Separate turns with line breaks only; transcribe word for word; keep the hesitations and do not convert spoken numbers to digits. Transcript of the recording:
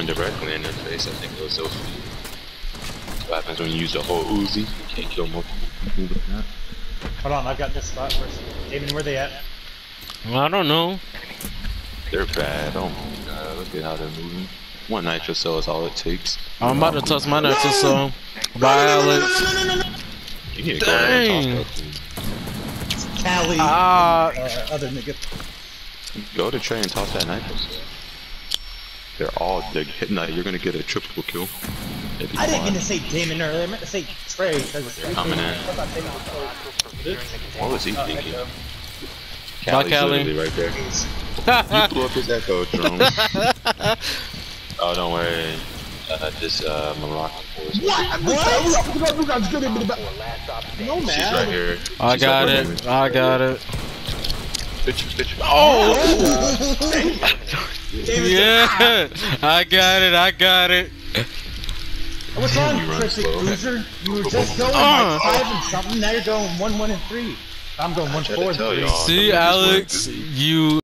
directly in their face. I think it was so. What happens when you use a whole Uzi? You can't kill multiple people with that.
Hold on, I've got this spot first. David, where they at?
I don't know.
They're bad. Oh my god, look at how they're moving. One nitro cell is all it takes.
I'm about to toss my nitro cell. Bye, Alex.
You need to go ahead and toss that thing.
Cali.
Ah.
Uh, other nigga.
Go to Trey and toss that nitro cell. They're all they're hitting that. You're gonna get a triple kill.
I didn't mean to say Damon earlier. I meant to say Trey.
Coming in. What was he thinking?
Bye,
Cali's
Cali.
literally right there. You blew up his echo drone. Oh, don't worry. Uh, this uh, Moroccan force.
What? No, man.
She's right here.
I
She's
got
right
it.
here.
I got it.
Bitch, bitch.
Oh!
David,
Yeah! I got it. I got it.
what's wrong,
You run
Chrissy
slow.
Cruiser? You were just going
Uh.
like five and something. Now you're going one, one, and three. I'm going one,
tried
four,
to
and
tell
three.
y'all.
See, Alex, you.